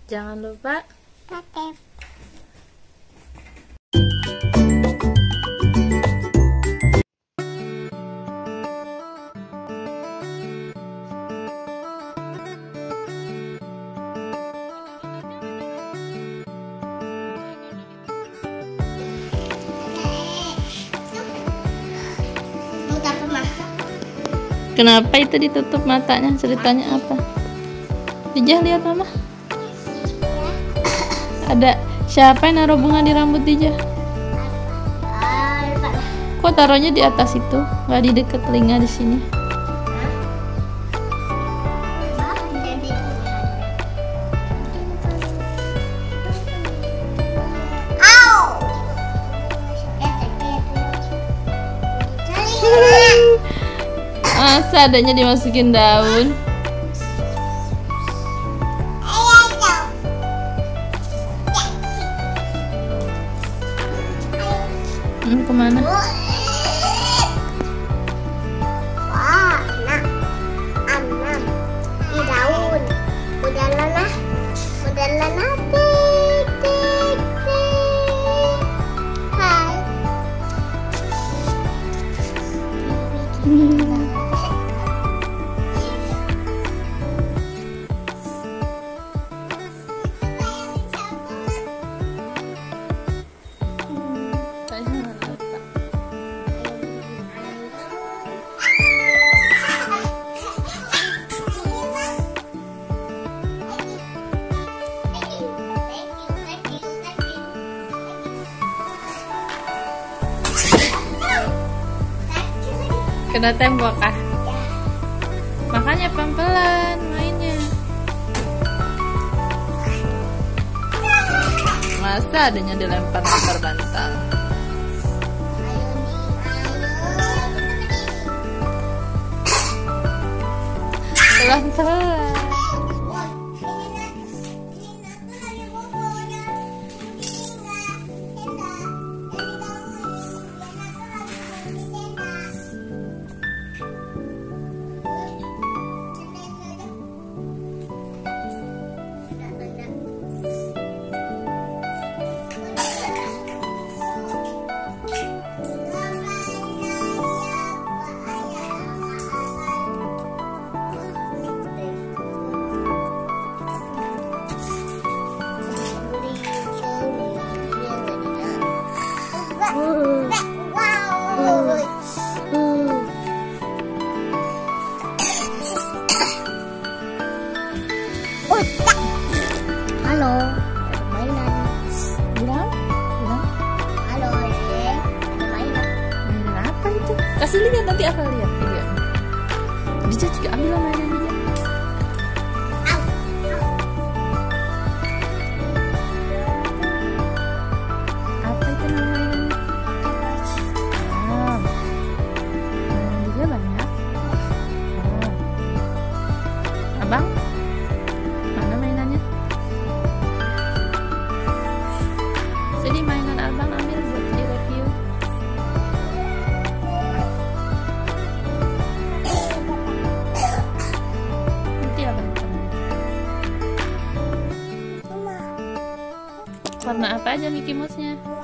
Jangan lupa aktif. Kenapa itu ditutup matanya? Ceritanya apa? Dijah, lihat mama. Ada siapa yang naruh bunga di rambut Dijah? Kok taruhnya di atas itu? Nggak di dekat telinga di sini? Masa adanya dimasukin daun? Kemana? Wah, nak, anam di daun. Udah lelah, tik, tik, tik. Hai. Kena tembok kah? Makanya pelan-pelan mainnya. Masa adanya dilempar-lempar bantal? Pelan-pelan. Halo, ada mainan. Bilang? Halo, Dek, ada mainan. Mainan apa itu? Kasih lihat, nanti aku lihat video. Dijah juga ambil mainan Dijah. Apa itu nama mainannya? Mainan Dijah banyak. Abang? Mana mainannya? Jadi mainan abang ambil buat di review. Nanti abang ambil. Warna apa aja Mickey Mouse-nya?